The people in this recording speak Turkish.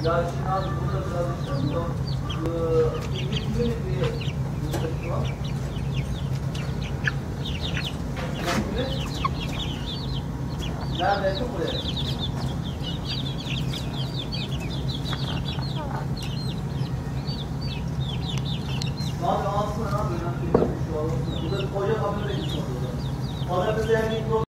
Ya şimdi abi burada çalıştım. İngilizce bir yurttaşı var. Nerede? Buraya. Abi alsın abi. Önemli bir şey olmasın. Burada koca kamera bekliyor. Bana bize yani